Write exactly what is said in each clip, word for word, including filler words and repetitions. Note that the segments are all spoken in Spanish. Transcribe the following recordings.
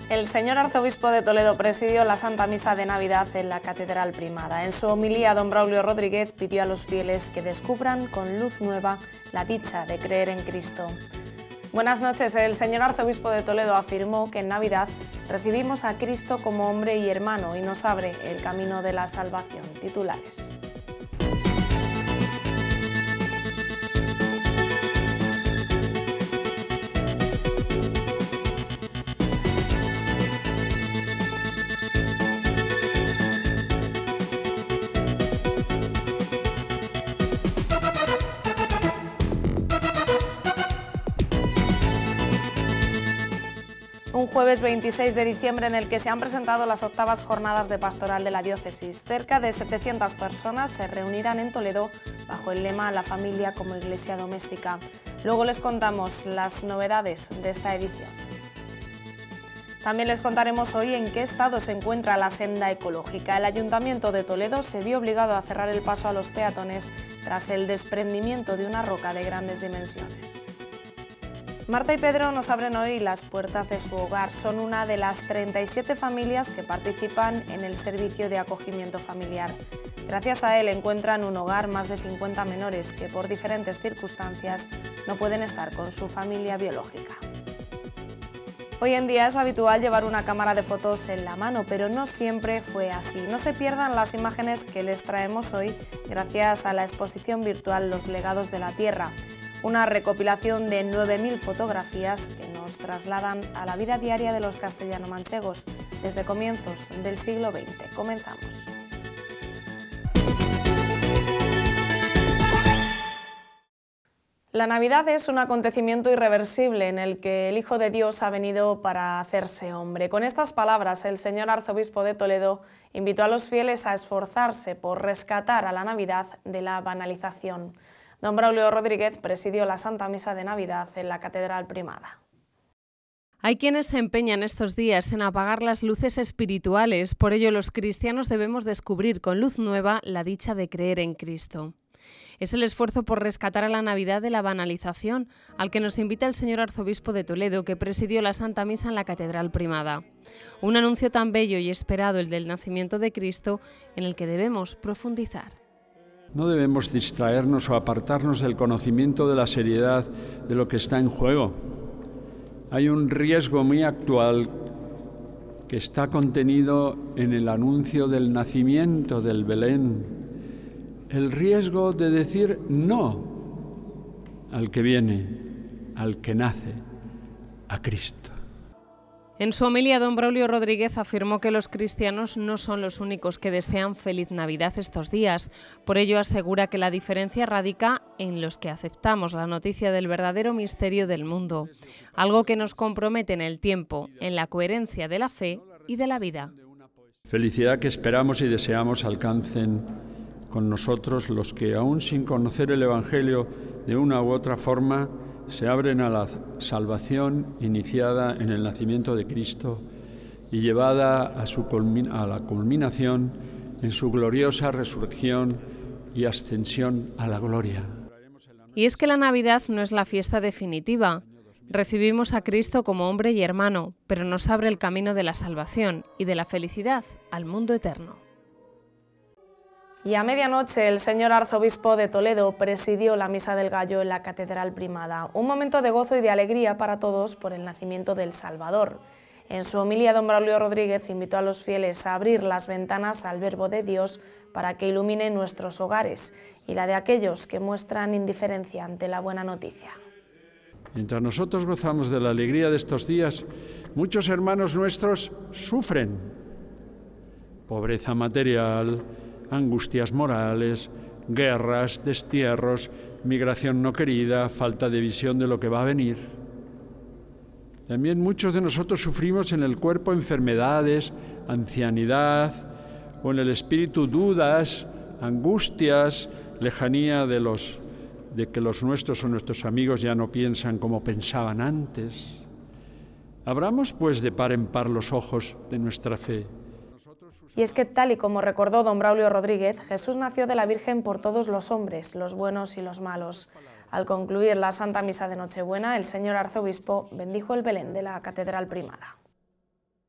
El señor arzobispo de Toledo presidió la Santa Misa de Navidad en la Catedral Primada. En su homilía, don Braulio Rodríguez pidió a los fieles que descubran con luz nueva la dicha de creer en Cristo. Buenas noches. El señor arzobispo de Toledo afirmó que en Navidad recibimos a Cristo como hombre y hermano y nos abre el camino de la salvación. Titulares. Un jueves veintiséis de diciembre en el que se han presentado las octavas jornadas de pastoral de la diócesis. Cerca de setecientas personas se reunirán en Toledo bajo el lema La familia como iglesia doméstica. Luego les contamos las novedades de esta edición. También les contaremos hoy en qué estado se encuentra la senda ecológica. El Ayuntamiento de Toledo se vio obligado a cerrar el paso a los peatones tras el desprendimiento de una roca de grandes dimensiones. Marta y Pedro nos abren hoy las puertas de su hogar. Son una de las treinta y siete familias que participan en el servicio de acogimiento familiar. Gracias a él encuentran un hogar más de cincuenta menores que por diferentes circunstancias no pueden estar con su familia biológica. Hoy en día es habitual llevar una cámara de fotos en la mano, pero no siempre fue así. No se pierdan las imágenes que les traemos hoy gracias a la exposición virtual Los legados de la tierra. Una recopilación de nueve mil fotografías que nos trasladan a la vida diaria de los castellano-manchegos desde comienzos del siglo veinte. Comenzamos. La Navidad es un acontecimiento irreversible en el que el Hijo de Dios ha venido para hacerse hombre. Con estas palabras, el señor arzobispo de Toledo invitó a los fieles a esforzarse por rescatar a la Navidad de la banalización. Don Braulio Rodríguez presidió la Santa Misa de Navidad en la Catedral Primada. Hay quienes se empeñan estos días en apagar las luces espirituales, por ello los cristianos debemos descubrir con luz nueva la dicha de creer en Cristo. Es el esfuerzo por rescatar a la Navidad de la banalización, al que nos invita el señor arzobispo de Toledo, que presidió la Santa Misa en la Catedral Primada. Un anuncio tan bello y esperado, el del nacimiento de Cristo, en el que debemos profundizar. No debemos distraernos o apartarnos del conocimiento de la seriedad de lo que está en juego. Hay un riesgo muy actual que está contenido en el anuncio del nacimiento del Belén. El riesgo de decir no al que viene, al que nace, a Cristo. En su homilía, don Braulio Rodríguez afirmó que los cristianos no son los únicos que desean feliz Navidad estos días. Por ello asegura que la diferencia radica en los que aceptamos la noticia del verdadero misterio del mundo, algo que nos compromete en el tiempo, en la coherencia de la fe y de la vida. Felicidad que esperamos y deseamos alcancen con nosotros los que, aún sin conocer el Evangelio de una u otra forma, se abren a la salvación iniciada en el nacimiento de Cristo y llevada a, su culmin- a la culminación en su gloriosa resurrección y ascensión a la gloria. Y es que la Navidad no es la fiesta definitiva. Recibimos a Cristo como hombre y hermano, pero nos abre el camino de la salvación y de la felicidad al mundo eterno. Y a medianoche el señor arzobispo de Toledo presidió la Misa del Gallo en la Catedral Primada. Un momento de gozo y de alegría para todos por el nacimiento del Salvador. En su homilía, don Braulio Rodríguez invitó a los fieles a abrir las ventanas al Verbo de Dios para que ilumine nuestros hogares y la de aquellos que muestran indiferencia ante la buena noticia. Mientras nosotros gozamos de la alegría de estos días, muchos hermanos nuestros sufren pobreza material, angustias morales, guerras, destierros, migración no querida, falta de visión de lo que va a venir. También muchos de nosotros sufrimos en el cuerpo enfermedades, ancianidad, o en el espíritu dudas, angustias, lejanía de, los, de que los nuestros o nuestros amigos ya no piensan como pensaban antes. Abramos pues de par en par los ojos de nuestra fe. Y es que, tal y como recordó don Braulio Rodríguez, Jesús nació de la Virgen por todos los hombres, los buenos y los malos. Al concluir la Santa Misa de Nochebuena, el señor arzobispo bendijo el Belén de la Catedral Primada.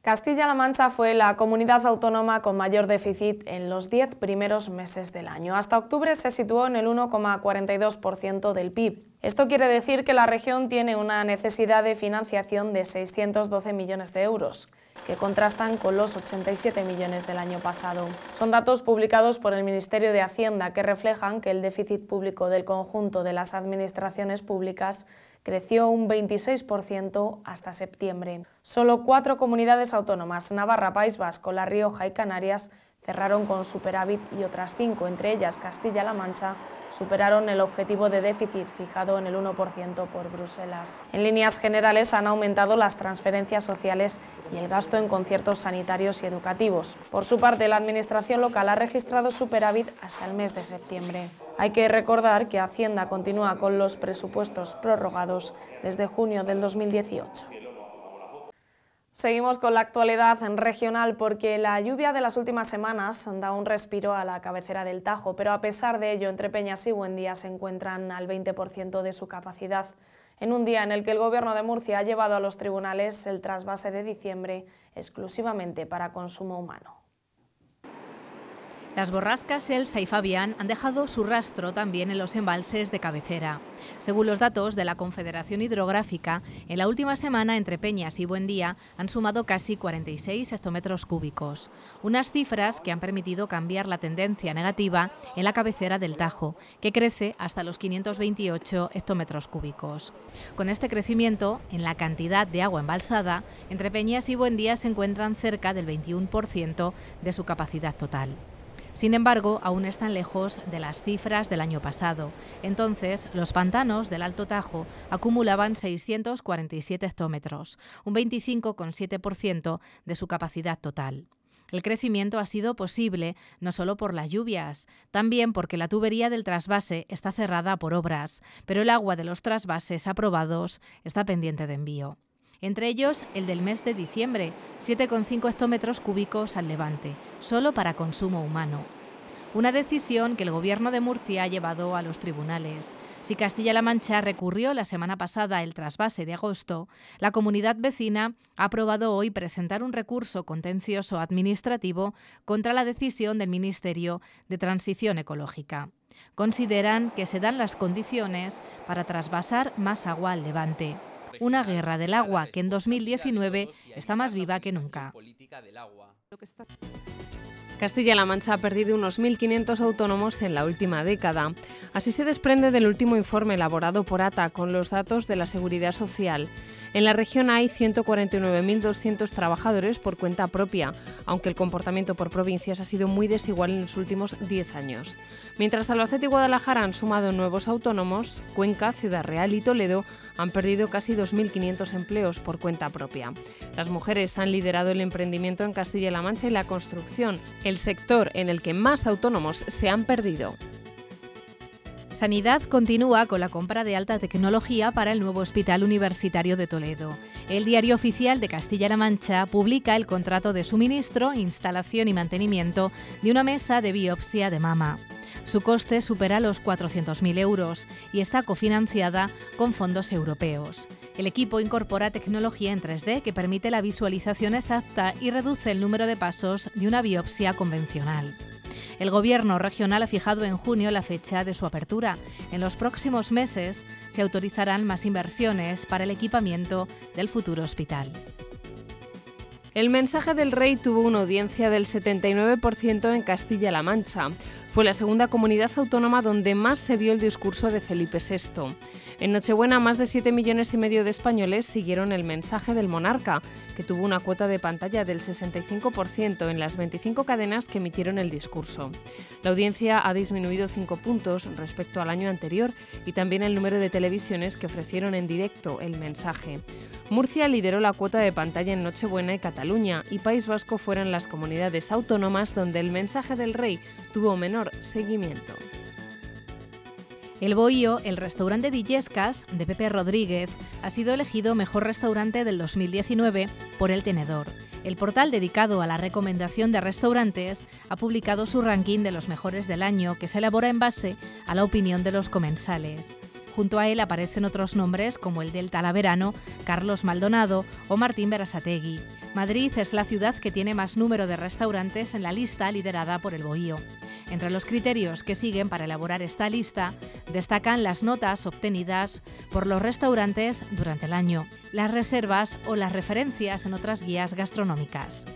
Castilla-La Mancha fue la comunidad autónoma con mayor déficit en los diez primeros meses del año. Hasta octubre se situó en el uno coma cuarenta y dos por ciento del P I B. Esto quiere decir que la región tiene una necesidad de financiación de seiscientos doce millones de euros, que contrastan con los ochenta y siete millones del año pasado. Son datos publicados por el Ministerio de Hacienda que reflejan que el déficit público del conjunto de las administraciones públicas creció un veintiséis por ciento hasta septiembre. Solo cuatro comunidades autónomas, Navarra, País Vasco, La Rioja y Canarias, cerraron con superávit y otras cinco, entre ellas Castilla-La Mancha, superaron el objetivo de déficit fijado en el uno por ciento por Bruselas. En líneas generales han aumentado las transferencias sociales y el gasto en conciertos sanitarios y educativos. Por su parte, la administración local ha registrado superávit hasta el mes de septiembre. Hay que recordar que Hacienda continúa con los presupuestos prorrogados desde junio del dos mil dieciocho. Seguimos con la actualidad regional porque la lluvia de las últimas semanas da un respiro a la cabecera del Tajo, pero a pesar de ello, Entrepeñas y Buendía se encuentran al veinte por ciento de su capacidad, en un día en el que el Gobierno de Murcia ha llevado a los tribunales el trasvase de diciembre exclusivamente para consumo humano. Las borrascas Elsa y Fabián han dejado su rastro también en los embalses de cabecera. Según los datos de la Confederación Hidrográfica, en la última semana Entrepeñas y Buendía han sumado casi cuarenta y seis hectómetros cúbicos, unas cifras que han permitido cambiar la tendencia negativa en la cabecera del Tajo, que crece hasta los quinientos veintiocho hectómetros cúbicos. Con este crecimiento, en la cantidad de agua embalsada, Entrepeñas y Buendía se encuentran cerca del veintiuno por ciento de su capacidad total. Sin embargo, aún están lejos de las cifras del año pasado. Entonces, los pantanos del Alto Tajo acumulaban seiscientos cuarenta y siete hectómetros, un veinticinco coma siete por ciento de su capacidad total. El crecimiento ha sido posible no solo por las lluvias, también porque la tubería del trasvase está cerrada por obras, pero el agua de los trasvases aprobados está pendiente de envío. Entre ellos, el del mes de diciembre, siete coma cinco hectómetros cúbicos al levante, solo para consumo humano. Una decisión que el Gobierno de Murcia ha llevado a los tribunales. Si Castilla-La Mancha recurrió la semana pasada el trasvase de agosto, la comunidad vecina ha aprobado hoy presentar un recurso contencioso administrativo contra la decisión del Ministerio de Transición Ecológica. Consideran que se dan las condiciones para trasvasar más agua al levante. Una guerra del agua que en dos mil diecinueve está más viva que nunca. Castilla-La Mancha ha perdido unos mil quinientos autónomos en la última década. Así se desprende del último informe elaborado por A T A con los datos de la Seguridad Social. En la región hay ciento cuarenta y nueve mil doscientos trabajadores por cuenta propia, aunque el comportamiento por provincias ha sido muy desigual en los últimos diez años. Mientras Albacete y Guadalajara han sumado nuevos autónomos, Cuenca, Ciudad Real y Toledo han perdido casi dos mil quinientos empleos por cuenta propia. Las mujeres han liderado el emprendimiento en Castilla-La Mancha y la construcción, el sector en el que más autónomos se han perdido. Sanidad continúa con la compra de alta tecnología para el nuevo Hospital Universitario de Toledo. El Diario Oficial de Castilla-La Mancha publica el contrato de suministro, instalación y mantenimiento de una mesa de biopsia de mama. Su coste supera los cuatrocientos mil euros y está cofinanciada con fondos europeos. El equipo incorpora tecnología en tres D que permite la visualización exacta y reduce el número de pasos de una biopsia convencional. El Gobierno regional ha fijado en junio la fecha de su apertura. En los próximos meses se autorizarán más inversiones para el equipamiento del futuro hospital. El mensaje del Rey tuvo una audiencia del setenta y nueve por ciento en Castilla-La Mancha. Fue la segunda comunidad autónoma donde más se vio el discurso de Felipe sexto. En Nochebuena, más de siete millones y medio de españoles siguieron el mensaje del monarca, que tuvo una cuota de pantalla del sesenta y cinco por ciento en las veinticinco cadenas que emitieron el discurso. La audiencia ha disminuido cinco puntos respecto al año anterior y también el número de televisiones que ofrecieron en directo el mensaje. Murcia lideró la cuota de pantalla en Nochebuena y Cataluña, y País Vasco fueron las comunidades autónomas donde el mensaje del Rey tuvo menor seguimiento. El Bohío, el restaurante de Illescas, de Pepe Rodríguez, ha sido elegido mejor restaurante del dos mil diecinueve por El Tenedor. El portal dedicado a la recomendación de restaurantes ha publicado su ranking de los mejores del año, que se elabora en base a la opinión de los comensales. Junto a él aparecen otros nombres como el del talaverano, Carlos Maldonado o Martín Berasategui. Madrid es la ciudad que tiene más número de restaurantes en la lista liderada por El Bohío. Entre los criterios que siguen para elaborar esta lista destacan las notas obtenidas por los restaurantes durante el año, las reservas o las referencias en otras guías gastronómicas.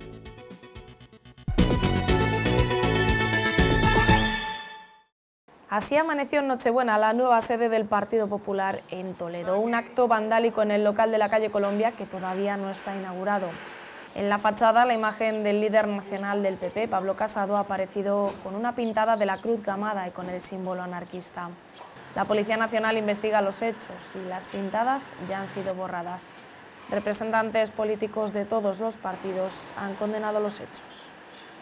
Así amaneció en Nochebuena la nueva sede del Partido Popular en Toledo, un acto vandálico en el local de la calle Colombia que todavía no está inaugurado. En la fachada, la imagen del líder nacional del P P, Pablo Casado, ha aparecido con una pintada de la Cruz Gamada y con el símbolo anarquista. La Policía Nacional investiga los hechos y las pintadas ya han sido borradas. Representantes políticos de todos los partidos han condenado los hechos.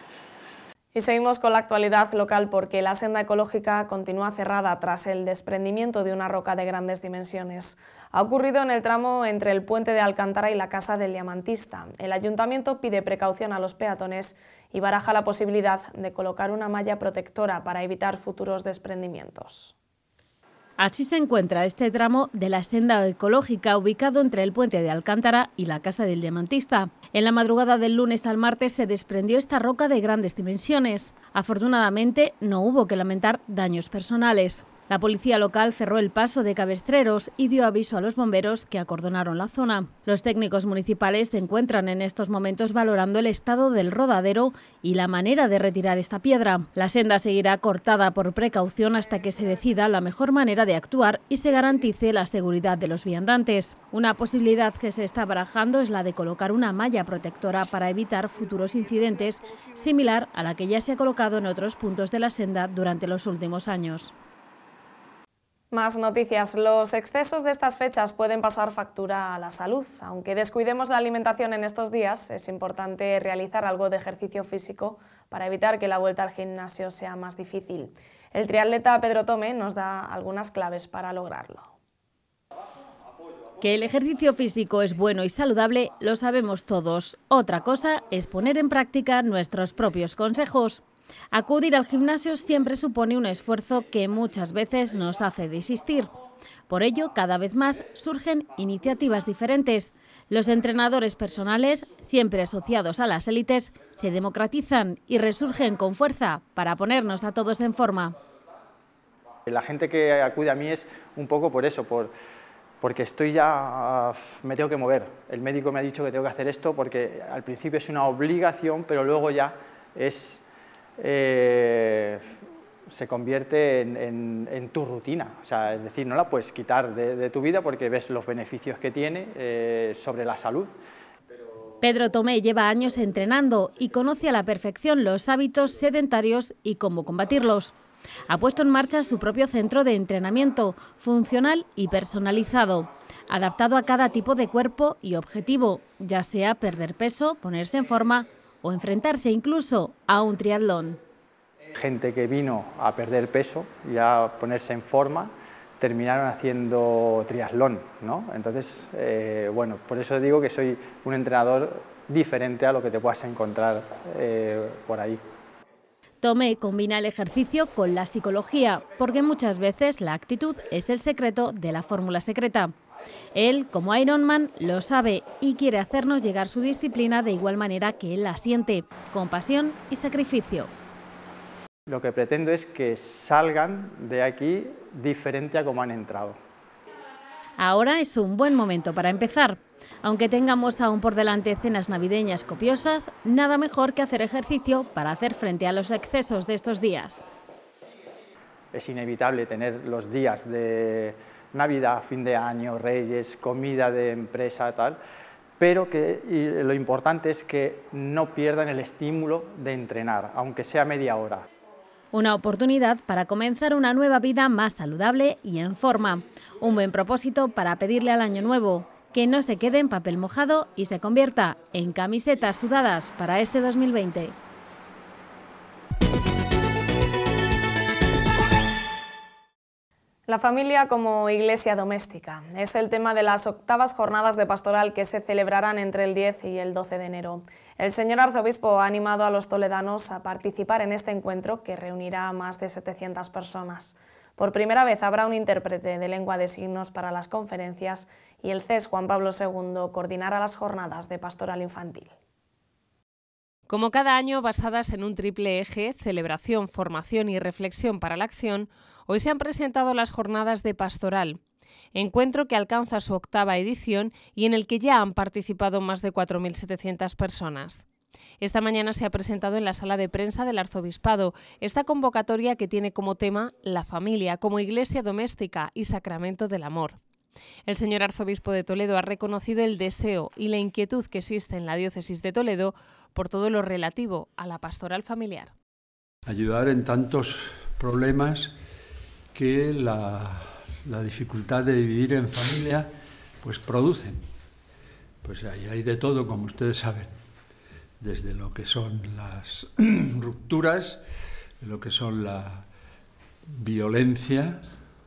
Y seguimos con la actualidad local porque la senda ecológica continúa cerrada tras el desprendimiento de una roca de grandes dimensiones. Ha ocurrido en el tramo entre el puente de Alcántara y la Casa del Diamantista. El ayuntamiento pide precaución a los peatones y baraja la posibilidad de colocar una malla protectora para evitar futuros desprendimientos. Así se encuentra este tramo de la senda ecológica ubicado entre el puente de Alcántara y la Casa del Diamantista. En la madrugada del lunes al martes se desprendió esta roca de grandes dimensiones. Afortunadamente no hubo que lamentar daños personales. La policía local cerró el paso de Cabestreros y dio aviso a los bomberos que acordonaron la zona. Los técnicos municipales se encuentran en estos momentos valorando el estado del rodadero y la manera de retirar esta piedra. La senda seguirá cortada por precaución hasta que se decida la mejor manera de actuar y se garantice la seguridad de los viandantes. Una posibilidad que se está barajando es la de colocar una malla protectora para evitar futuros incidentes, similar a la que ya se ha colocado en otros puntos de la senda durante los últimos años. Más noticias. Los excesos de estas fechas pueden pasar factura a la salud. Aunque descuidemos la alimentación en estos días, es importante realizar algo de ejercicio físico para evitar que la vuelta al gimnasio sea más difícil. El triatleta Pedro Tome nos da algunas claves para lograrlo. Que el ejercicio físico es bueno y saludable lo sabemos todos. Otra cosa es poner en práctica nuestros propios consejos. Acudir al gimnasio siempre supone un esfuerzo que muchas veces nos hace desistir. Por ello, cada vez más surgen iniciativas diferentes. Los entrenadores personales, siempre asociados a las élites, se democratizan y resurgen con fuerza para ponernos a todos en forma. La gente que acude a mí es un poco por eso, por, porque estoy ya, me tengo que mover. El médico me ha dicho que tengo que hacer esto porque al principio es una obligación, pero luego ya es... Eh, se convierte en, en, en tu rutina, o sea, es decir, no la puedes quitar de, de tu vida porque ves los beneficios que tiene eh, sobre la salud. Pedro Tomé lleva años entrenando y conoce a la perfección los hábitos sedentarios y cómo combatirlos. Ha puesto en marcha su propio centro de entrenamiento, funcional y personalizado, adaptado a cada tipo de cuerpo y objetivo, ya sea perder peso, ponerse en forma o enfrentarse incluso a un triatlón. Gente que vino a perder peso y a ponerse en forma, terminaron haciendo triatlón, ¿no? Entonces, eh, bueno, por eso digo que soy un entrenador diferente a lo que te puedas encontrar eh, por ahí. Tomé combina el ejercicio con la psicología, porque muchas veces la actitud es el secreto de la fórmula secreta. Él, como Ironman, lo sabe y quiere hacernos llegar su disciplina de igual manera que él la siente, con pasión y sacrificio. Lo que pretendo es que salgan de aquí diferente a como han entrado. Ahora es un buen momento para empezar. Aunque tengamos aún por delante cenas navideñas copiosas, nada mejor que hacer ejercicio para hacer frente a los excesos de estos días. Es inevitable tener los días de Navidad, fin de año, Reyes, comida de empresa, tal, pero que y lo importante es que no pierdan el estímulo de entrenar, aunque sea media hora. Una oportunidad para comenzar una nueva vida más saludable y en forma. Un buen propósito para pedirle al año nuevo, que no se quede en papel mojado y se convierta en camisetas sudadas para este dos mil veinte. La familia como iglesia doméstica es el tema de las octavas jornadas de pastoral que se celebrarán entre el diez y el doce de enero. El señor arzobispo ha animado a los toledanos a participar en este encuentro que reunirá a más de setecientas personas. Por primera vez habrá un intérprete de lengua de signos para las conferencias y el C E S Juan Pablo segundo coordinará las jornadas de pastoral infantil. Como cada año, basadas en un triple eje, celebración, formación y reflexión para la acción, hoy se han presentado las jornadas de pastoral, encuentro que alcanza su octava edición y en el que ya han participado más de cuatro mil setecientas personas. Esta mañana se ha presentado en la sala de prensa del Arzobispado esta convocatoria que tiene como tema la familia como iglesia doméstica y sacramento del amor. El señor arzobispo de Toledo ha reconocido el deseo y la inquietud que existe en la diócesis de Toledo por todo lo relativo a la pastoral familiar. Ayudar en tantos problemas que la, la dificultad de vivir en familia pues producen. Pues ahí hay de todo, como ustedes saben, desde lo que son las rupturas, lo que son la violencia,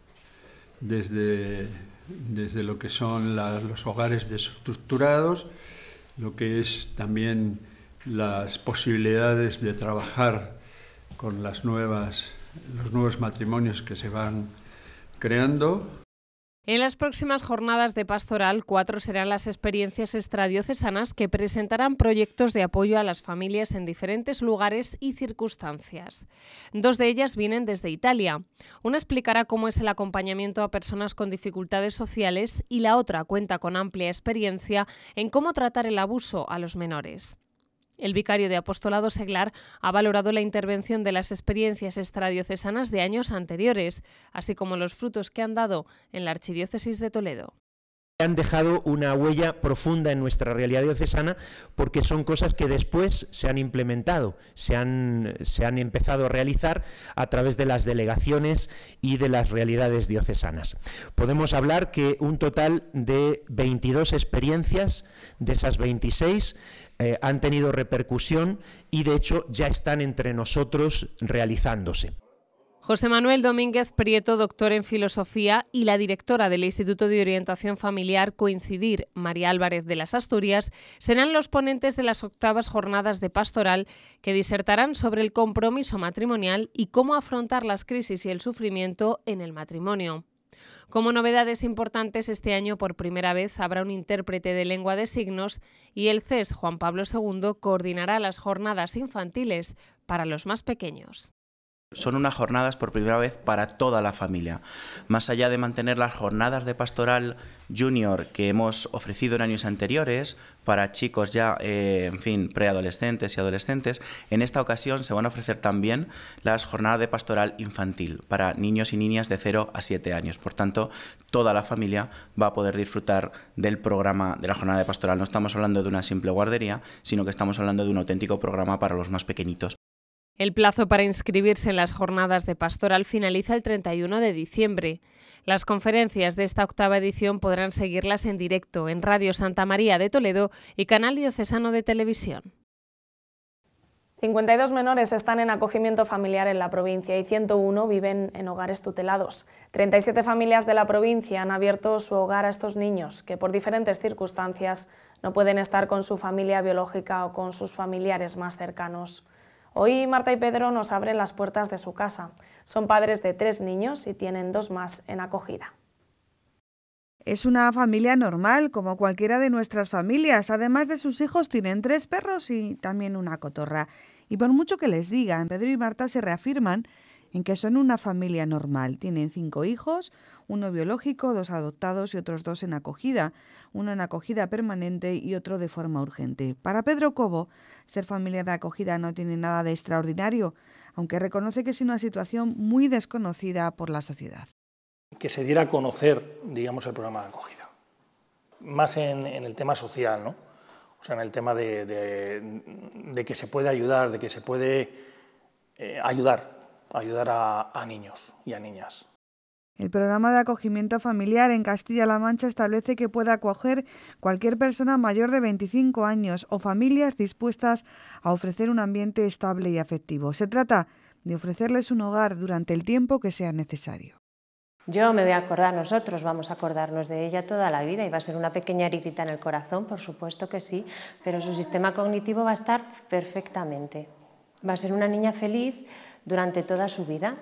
desde... desde lo que son la, los hogares desestructurados, lo que es también las posibilidades de trabajar con las nuevas, los nuevos matrimonios que se van creando. En las próximas jornadas de pastoral, cuatro serán las experiencias extradiocesanas que presentarán proyectos de apoyo a las familias en diferentes lugares y circunstancias. Dos de ellas vienen desde Italia. Una explicará cómo es el acompañamiento a personas con dificultades sociales y la otra cuenta con amplia experiencia en cómo tratar el abuso a los menores. El vicario de Apostolado Seglar ha valorado la intervención de las experiencias extradiocesanas de años anteriores, así como los frutos que han dado en la Archidiócesis de Toledo. Han dejado una huella profunda en nuestra realidad diocesana porque son cosas que después se han implementado, se han, se han empezado a realizar a través de las delegaciones y de las realidades diocesanas. Podemos hablar que un total de veintidós experiencias, de esas veintiséis, eh, han tenido repercusión y de hecho ya están entre nosotros realizándose. José Manuel Domínguez Prieto, doctor en Filosofía, y la directora del Instituto de Orientación Familiar Coincidir, María Álvarez de las Asturias, serán los ponentes de las octavas jornadas de pastoral que disertarán sobre el compromiso matrimonial y cómo afrontar las crisis y el sufrimiento en el matrimonio. Como novedades importantes, este año por primera vez habrá un intérprete de lengua de signos y el C E S Juan Pablo segundo coordinará las jornadas infantiles para los más pequeños. Son unas jornadas por primera vez para toda la familia. Más allá de mantener las jornadas de pastoral junior que hemos ofrecido en años anteriores para chicos ya, eh, en fin, preadolescentes y adolescentes, en esta ocasión se van a ofrecer también las jornadas de pastoral infantil para niños y niñas de cero a siete años. Por tanto, toda la familia va a poder disfrutar del programa de la jornada de pastoral. No estamos hablando de una simple guardería, sino que estamos hablando de un auténtico programa para los más pequeñitos. El plazo para inscribirse en las jornadas de pastoral finaliza el treinta y uno de diciembre. Las conferencias de esta octava edición podrán seguirlas en directo en Radio Santa María de Toledo y Canal Diocesano de Televisión. cincuenta y dos menores están en acogimiento familiar en la provincia y ciento uno viven en hogares tutelados. treinta y siete familias de la provincia han abierto su hogar a estos niños que por diferentes circunstancias no pueden estar con su familia biológica o con sus familiares más cercanos. Hoy Marta y Pedro nos abren las puertas de su casa. Son padres de tres niños y tienen dos más en acogida. Es una familia normal, como cualquiera de nuestras familias. Además de sus hijos, tienen tres perros y también una cotorra. Y por mucho que les digan, Pedro y Marta se reafirman en que son una familia normal. Tienen cinco hijos, uno biológico, dos adoptados y otros dos en acogida, uno en acogida permanente y otro de forma urgente. Para Pedro Cobo, ser familia de acogida no tiene nada de extraordinario, aunque reconoce que es una situación muy desconocida por la sociedad. Que se diera a conocer, digamos, el programa de acogida, más en, en el tema social, ¿no? O sea, en el tema de, de, de que se puede ayudar, de que se puede eh, ayudar. ayudar a, a niños y a niñas. El programa de acogimiento familiar en Castilla-La Mancha establece que puede acoger cualquier persona mayor de veinticinco años o familias dispuestas a ofrecer un ambiente estable y afectivo. Se trata de ofrecerles un hogar durante el tiempo que sea necesario. Yo me voy a acordar, nosotros vamos a acordarnos de ella toda la vida y va a ser una pequeña heridita en el corazón, por supuesto que sí, pero su sistema cognitivo va a estar perfectamente. Va a ser una niña feliz durante toda su vida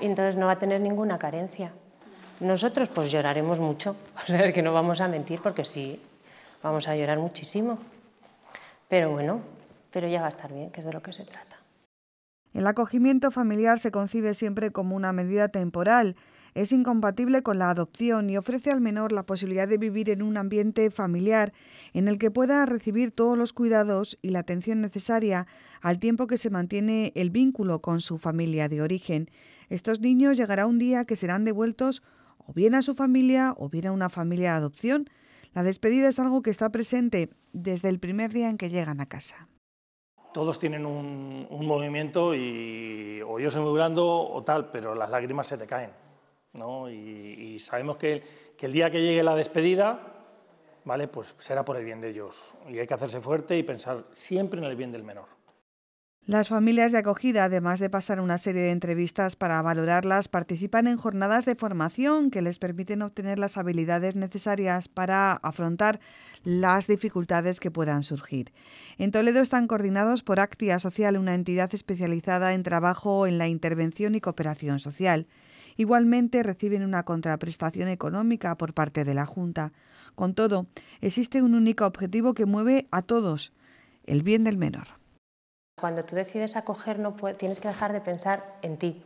y entonces no va a tener ninguna carencia. Nosotros pues lloraremos mucho, o sea, es que no vamos a mentir porque sí, vamos a llorar muchísimo. Pero bueno, pero ya va a estar bien, que es de lo que se trata. El acogimiento familiar se concibe siempre como una medida temporal. Es incompatible con la adopción y ofrece al menor la posibilidad de vivir en un ambiente familiar en el que pueda recibir todos los cuidados y la atención necesaria al tiempo que se mantiene el vínculo con su familia de origen. Estos niños llegará un día que serán devueltos o bien a su familia o bien a una familia de adopción. La despedida es algo que está presente desde el primer día en que llegan a casa. Todos tienen un, un movimiento y o yo soy muy blando o tal, pero las lágrimas se te caen, ¿no? Y, y sabemos que el, que el día que llegue la despedida, ¿vale? Pues será por el bien de ellos. Y hay que hacerse fuerte y pensar siempre en el bien del menor. Las familias de acogida, además de pasar una serie de entrevistas para valorarlas, participan en jornadas de formación que les permiten obtener las habilidades necesarias para afrontar las dificultades que puedan surgir. En Toledo están coordinados por Actia Social, una entidad especializada en trabajo en la intervención y cooperación social. Igualmente reciben una contraprestación económica por parte de la Junta. Con todo, existe un único objetivo que mueve a todos: el bien del menor. Cuando tú decides acoger, no puedes, tienes que dejar de pensar en ti.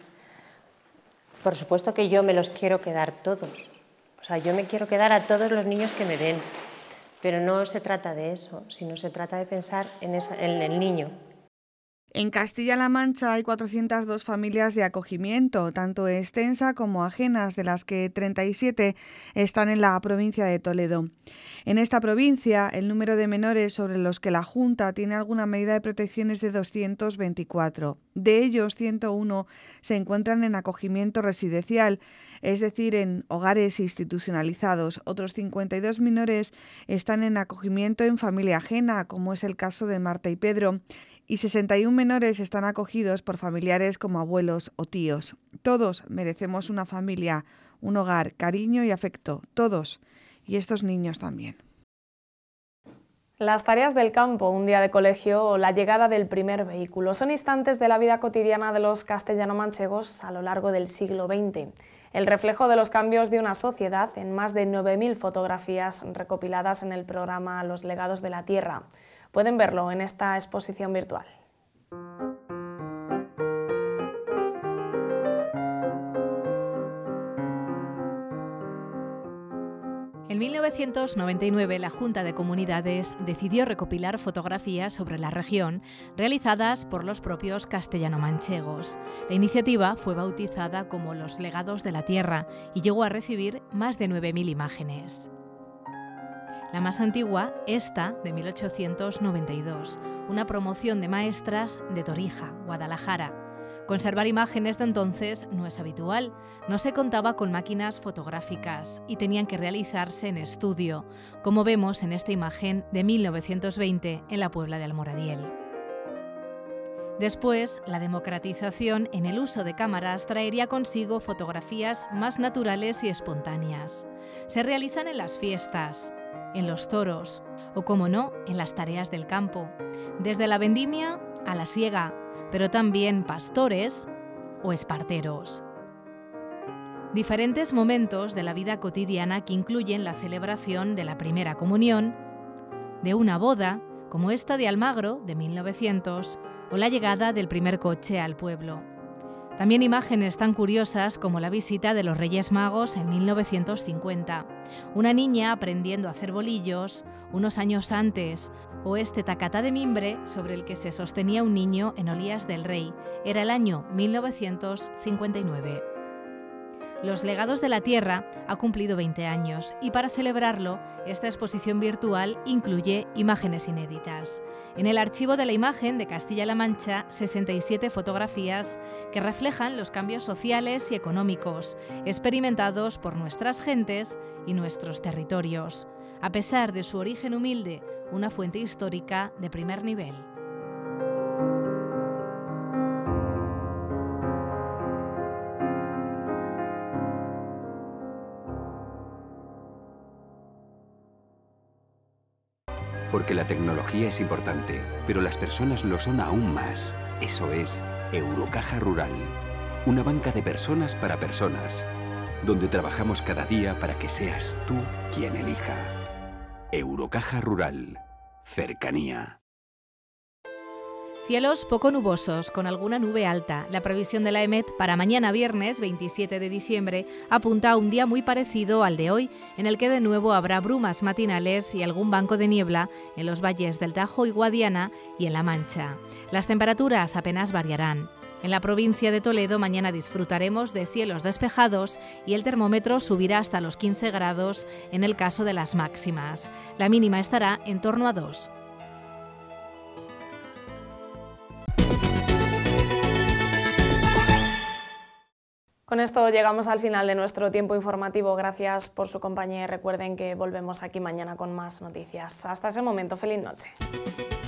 Por supuesto que yo me los quiero quedar todos. O sea, yo me quiero quedar a todos los niños que me den. Pero no se trata de eso, sino se trata de pensar en, esa, en el niño. En Castilla-La Mancha hay cuatrocientas dos familias de acogimiento, tanto extensa como ajenas, de las que treinta y siete están en la provincia de Toledo. En esta provincia, el número de menores sobre los que la Junta tiene alguna medida de protección es de doscientos veinticuatro. De ellos, ciento uno se encuentran en acogimiento residencial, es decir, en hogares institucionalizados. Otros cincuenta y dos menores están en acogimiento en familia ajena, como es el caso de Marta y Pedro, y sesenta y uno menores están acogidos por familiares como abuelos o tíos. Todos merecemos una familia, un hogar, cariño y afecto, todos, y estos niños también. Las tareas del campo, un día de colegio o la llegada del primer vehículo son instantes de la vida cotidiana de los castellano-manchegos a lo largo del siglo veinte. El reflejo de los cambios de una sociedad en más de nueve mil fotografías recopiladas en el programa Los legados de la tierra. Pueden verlo en esta exposición virtual. En mil novecientos noventa y nueve, la Junta de Comunidades decidió recopilar fotografías sobre la región realizadas por los propios castellano-manchegos. La iniciativa fue bautizada como Los legados de la tierra y llegó a recibir más de nueve mil imágenes. La más antigua, esta, de mil ochocientos noventa y dos, una promoción de maestras de Torija, Guadalajara. Conservar imágenes de entonces no es habitual, no se contaba con máquinas fotográficas y tenían que realizarse en estudio, como vemos en esta imagen de mil novecientos veinte en la Puebla de Almoradiel. Después, la democratización en el uso de cámaras traería consigo fotografías más naturales y espontáneas. Se realizan en las fiestas, en los toros o, como no, en las tareas del campo, desde la vendimia a la siega, pero también pastores o esparteros. Diferentes momentos de la vida cotidiana que incluyen la celebración de la primera comunión, de una boda, como esta de Almagro de mil novecientos, o la llegada del primer coche al pueblo. También imágenes tan curiosas como la visita de los Reyes Magos en mil novecientos cincuenta, una niña aprendiendo a hacer bolillos unos años antes, o este tacatá de mimbre sobre el que se sostenía un niño en Olías del Rey. Era el año mil novecientos cincuenta y nueve. Los legados de la tierra ha cumplido veinte años y para celebrarlo, esta exposición virtual incluye imágenes inéditas. En el archivo de la imagen de Castilla-La Mancha, sesenta y siete fotografías que reflejan los cambios sociales y económicos experimentados por nuestras gentes y nuestros territorios. A pesar de su origen humilde, una fuente histórica de primer nivel. Porque la tecnología es importante, pero las personas lo son aún más. Eso es Eurocaja Rural. Una banca de personas para personas, donde trabajamos cada día para que seas tú quien elija. Eurocaja Rural. Cercanía. Cielos poco nubosos, con alguna nube alta. La previsión de la EMET para mañana viernes veintisiete de diciembre apunta a un día muy parecido al de hoy, en el que de nuevo habrá brumas matinales y algún banco de niebla en los valles del Tajo y Guadiana y en La Mancha. Las temperaturas apenas variarán. En la provincia de Toledo mañana disfrutaremos de cielos despejados y el termómetro subirá hasta los quince grados en el caso de las máximas. La mínima estará en torno a dos. Con esto llegamos al final de nuestro tiempo informativo. Gracias por su compañía y recuerden que volvemos aquí mañana con más noticias. Hasta ese momento, feliz noche.